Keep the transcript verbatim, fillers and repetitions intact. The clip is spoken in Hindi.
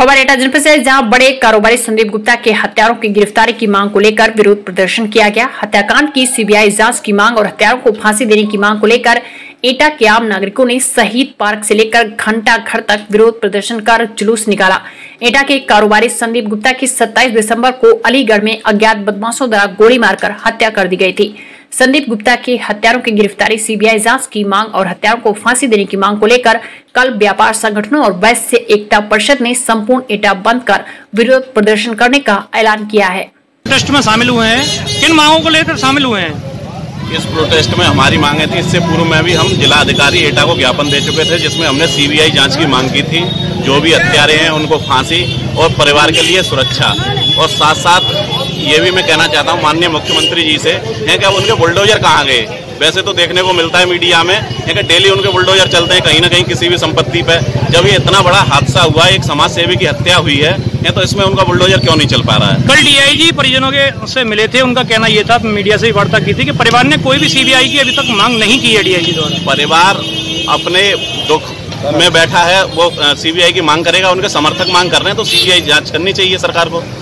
खबर एटा जनपद से, जहां बड़े कारोबारी संदीप गुप्ता के हत्यारों की गिरफ्तारी की मांग को लेकर विरोध प्रदर्शन किया गया। हत्याकांड की सीबीआई जांच की मांग और हत्यारों को फांसी देने की मांग को लेकर एटा के आम नागरिकों ने शहीद पार्क से लेकर घंटा घर तक विरोध प्रदर्शन कर जुलूस निकाला। एटा के कारोबारी संदीप गुप्ता की सत्ताईस दिसंबर को अलीगढ़ में अज्ञात बदमाशों द्वारा गोली मारकर हत्या कर दी गई थी। संदीप गुप्ता के हत्यारों की गिरफ्तारी, सीबीआई जांच की मांग और हत्यारों को फांसी देने की मांग को लेकर कल व्यापार संगठनों और वैश्य एकता परिषद ने संपूर्ण एटा बंद कर विरोध प्रदर्शन करने का ऐलान किया है। प्रोटेस्ट में शामिल हुए हैं, किन मांगों को लेकर शामिल हुए हैं? इस प्रोटेस्ट में हमारी मांगे थी, इससे पूर्व में भी हम जिला अधिकारी एटा को ज्ञापन दे चुके थे, जिसमें हमने सीबीआई जांच की मांग की थी। जो भी हत्यारे हैं उनको फांसी और परिवार के लिए सुरक्षा, और साथ साथ ये भी मैं कहना चाहता हूँ माननीय मुख्यमंत्री जी से है कि अब उनके बुलडोजर कहाँ गए। वैसे तो देखने को मिलता है मीडिया में है कि डेली उनके बुलडोजर चलते हैं कहीं ना कहीं किसी भी संपत्ति पे। जब ये इतना बड़ा हादसा हुआ, एक समाज सेवी की हत्या हुई है, है तो इसमें उनका बुलडोजर क्यों नहीं चल पा रहा है? कल डीआईजी परिजनों के से मिले थे, उनका कहना ये था, मीडिया से भी वार्ता की थी कि परिवार ने कोई भी सीबीआई की अभी तक मांग नहीं की है डीआईजी द्वारा। परिवार अपने दुख में बैठा है, वो सीबीआई की मांग करेगा, उनके समर्थक मांग कर रहे हैं, तो सीबीआई जांच करनी चाहिए सरकार को।